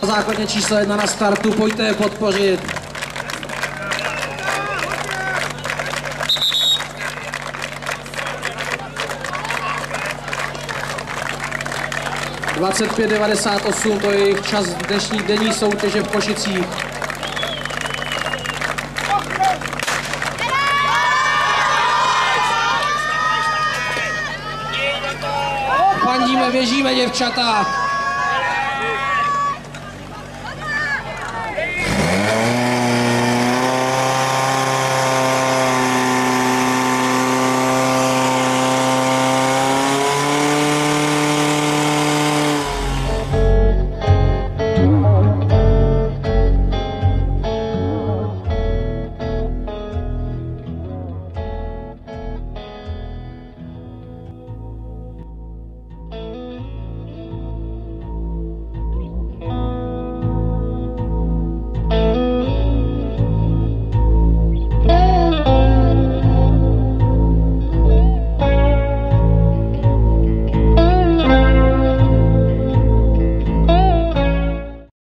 základně číslo 1 na startu, pojďte je podpořit. (25:98), to je jejich čas dnešní denní soutěže v Košicích. Fandíme, běžíme, děvčata.